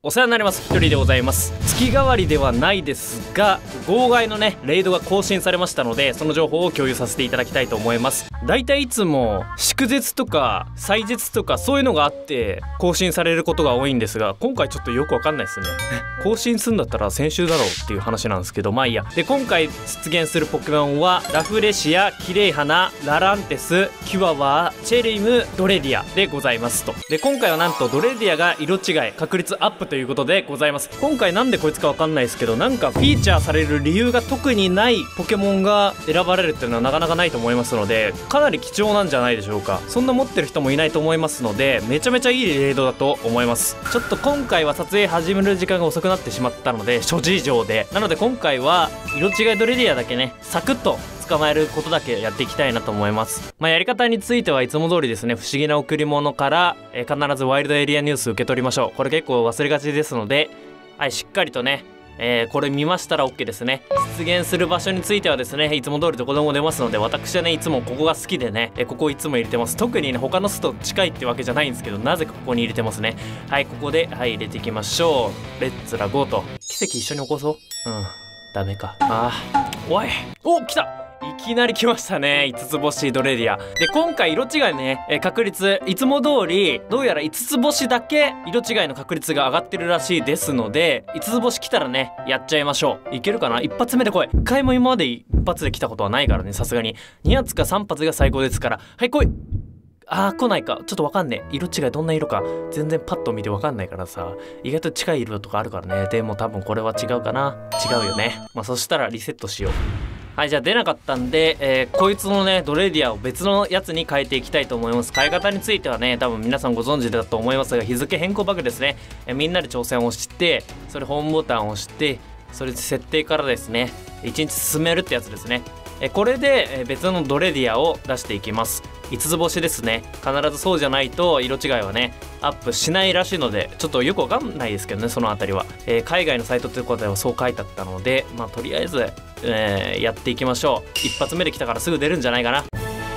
お世話になります。一人でございます。月替わりではないですが、号外のねレイドが更新されましたので、その情報を共有させていただきたいと思います。だいたいいつも祝日とか祭日とかそういうのがあって更新されることが多いんですが、今回ちょっとよくわかんないですね更新するんだったら先週だろうっていう話なんですけど、まあいいや。で、今回出現するポケモンはラフレシア、キレイハナ、ラランテス、キュアワー、チェリム、ドレディアでございますと。で、今回はなんとドレディアが色違い確率アップということでございます。今回なんでこいつかわかんないですけど、なんかフィーチャーされる理由が特にないポケモンが選ばれるっていうのはなかなかないと思いますので、かなり貴重なんじゃないでしょうか。そんな持ってる人もいないと思いますので、めちゃめちゃいいレイドだと思います。ちょっと今回は撮影始める時間が遅くなってしまったので、諸事情でなので今回は色違いドレディアだけねサクッと捕まえることだけやっていきたいなと思います。やり方についてはいつも通りですね、不思議な贈り物から、必ずワイルドエリアニュース受け取りましょう。これ結構忘れがちですので、はい、しっかりとね、これ見ましたら OK ですね。出現する場所についてはですね、いつも通りどこでも出ますので、私はねいつもここが好きでね、ここいつも入れてます。特にね他の巣と近いってわけじゃないんですけど、なぜかここに入れてますね。はい、ここで入れていきましょう。レッツラゴーと。奇跡一緒に起こそう。ダメか。おい、お、来た。いきなり来ましたね、5つ星ドレディアで。今回色違いね、確率いつも通りどうやら5つ星だけ色違いの確率が上がってるらしいですので、5つ星来たらねやっちゃいましょう。いけるかな。一発目で来い。一回も今まで一発で来たことはないからね、さすがに2発か3発が最高ですから。はい、来い。来ないか。ちょっとわかんねえ。色違いどんな色か全然パッと見てわかんないからさ、意外と近い色とかあるからね。でも多分これは違うかな。違うよね。そしたらリセットしよう。はい、じゃあ出なかったんで、こいつのねドレディアを別のやつに変えていきたいと思います。変え方についてはね多分皆さんご存知だと思いますが、日付変更バグですね。みんなで挑戦をして、それホームボタンを押して、それで設定からですね1日進めるってやつですね。これで別のドレディアを出していきます。5つ星ですね。必ずそうじゃないと色違いはねアップしないらしいので、ちょっとよくわかんないですけどね、そのあたりは。海外のサイトということではそう書いてあったので、とりあえず、やっていきましょう。一発目で来たからすぐ出るんじゃないかな。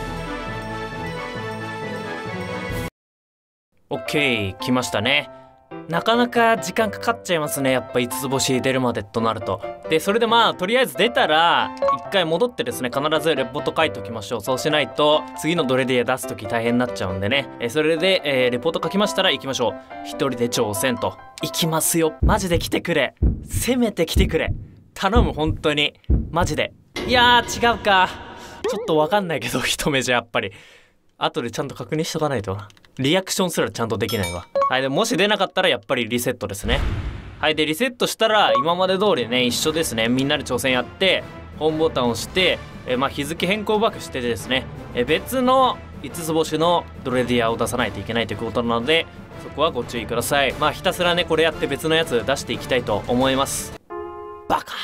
OK、 来ましたね。なかなか時間かかっちゃいますね、やっぱ5つ星出るまでとなると。で、それでとりあえず出たら一回戻ってですね、必ずレポート書いておきましょう。そうしないと次のドレディア出す時大変になっちゃうんでね。それで、レポート書きましたら行きましょう。一人で挑戦と。行きますよ。マジで来てくれ。せめて来てくれ。頼む、本当にマジで。いやー違うか。ちょっとわかんないけど一目じゃやっぱり後でちゃんと確認しとかないとな。リアクションすらちゃんとできないわ。はい、でもし出なかったらやっぱりリセットですね。はい、でリセットしたら今まで通りね一緒ですね。みんなで挑戦やってホームボタンを押して、日付変更バックしてですね、別の5つ星のドレディアを出さないといけないということなので、そこはご注意ください。ひたすらねこれやって別のやつ出していきたいと思います。バカ。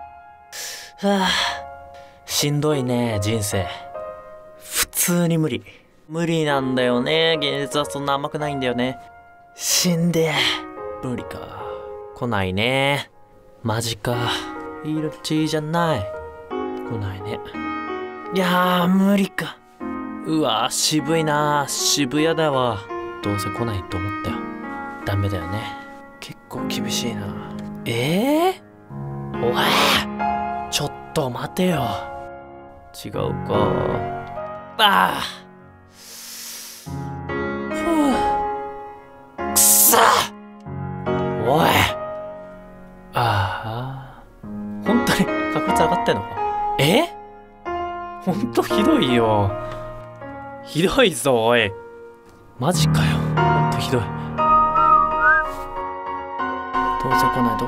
しんどいね人生。普通に無理なんだよね。現実はそんな甘くないんだよね。死んで無理か。来ないね。マジか。色じゃない。来ないね。いやー無理か。うわー渋いな。渋谷だわ。どうせ来ないと思ったよ。ダメだよね。結構厳しいな。おいちょっと待てよ。違うか。くそ。おい。本当に確率上がってんのか。ほんとひどいよ。ひどいぞおい。マジかよ。ほんとひどい。どうせ来ないん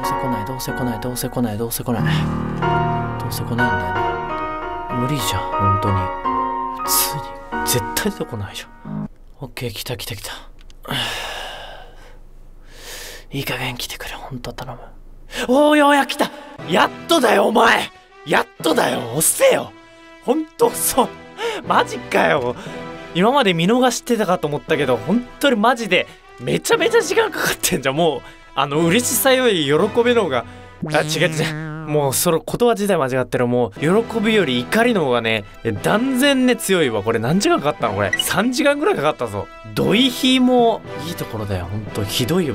だよな。無理じゃん本当に。普通に絶対出てこないじゃん。オッケー、来た。いい加減来てくれ、ほんと頼む。ようやく来た。やっとだよお前。やっとだよ。押せよ。ほんと遅い。マジかよ。今まで見逃してたかと思ったけど、本当にマジでめちゃめちゃ時間かかってんじゃん。もう嬉しさより喜びの方が違う。もうその言葉自体間違ってる。もう喜びより怒りの方がね断然ね強いわ。これ何時間かかったのこれ。3時間ぐらいかかったぞ。ドイヒーもいいところだよ。ほんとひどいわ。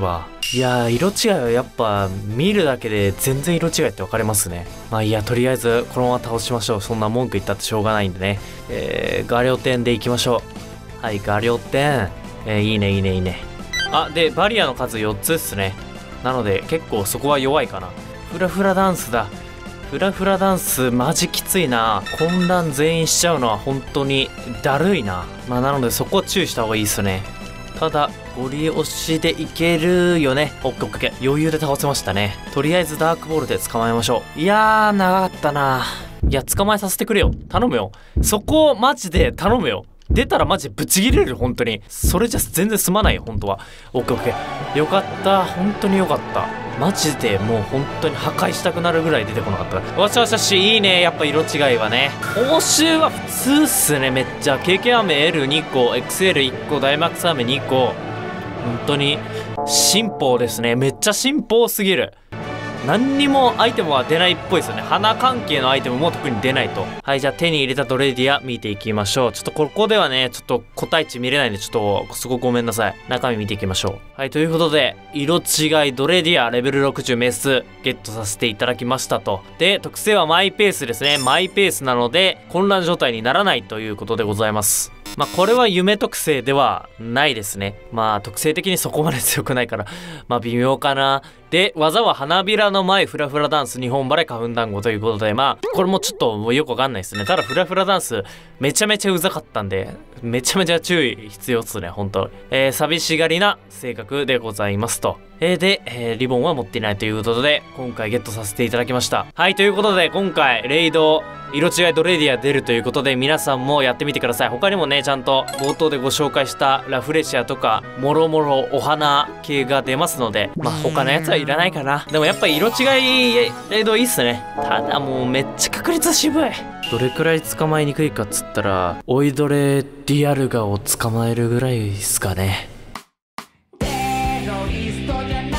いやー、色違いはやっぱ見るだけで全然色違いって分かりますね。まあいいや、とりあえずこのまま倒しましょう。そんな文句言ったってしょうがないんでね。画量点でいきましょう。はい、画量点。いいねいいねいいね。あ、でバリアの数4つっすね。なので結構そこは弱いかな。フラフラダンスだ。フラフラダンスマジきついな。混乱全員しちゃうのは本当にだるいな。まあなのでそこは注意した方がいいっすね。ただゴリ押しでいけるよね。オッケーオッケー、余裕で倒せましたね。とりあえずダークボールで捕まえましょう。いやー長かったな。いや捕まえさせてくれよ、頼むよ。そこマジで頼むよ。出たらマジブチギレる、本当に。それじゃ全然済まないよ本当は。オッケーオッケー、よかった、本当によかった。マジでもう本当に破壊したくなるぐらい出てこなかった。わしわしわし、いいね。やっぱ色違いはね。報酬は普通っすね。めっちゃ経験飴 L2 個 XL1 個ダイマックス飴2個、本当に進歩ですね。めっちゃ進歩すぎる。何にもアイテムは出ないっぽいですよね。花関係のアイテムも特に出ないと。はい、じゃあ手に入れたドレディア見ていきましょう。ちょっとここではねちょっと個体値見れないんで、ちょっとすごくごめんなさい。中身見ていきましょう。はい、ということで色違いドレディアレベル60メスゲットさせていただきましたと。で特性はマイペースですね。マイペースなので混乱状態にならないということでございます。まあこれは夢特性ではないですね。まあ特性的にそこまで強くないからまあ微妙かな。で技は花びらの前フラフラダンス日本バレ花粉団子ということで、まあこれもちょっとよくわかんないですね。ただフラフラダンスめちゃめちゃうざかったんでめちゃめちゃ注意必要っすね本当。寂しがりな性格でございますと。で、リボンは持っていないということで今回ゲットさせていただきました。はい、ということで今回レイド色違いドレディア出るということで皆さんもやってみてください。他にもねちゃんと冒頭でご紹介したラフレシアとかもろもろお花系が出ますので、まあ他のやつはいらないかな。でもやっぱ色違いレイドいいっすね。ただもうめっちゃ確率渋い。どれくらい捕まえにくいかっつったら追いドレディアルガを捕まえるぐらいっすかね。テロリストじゃない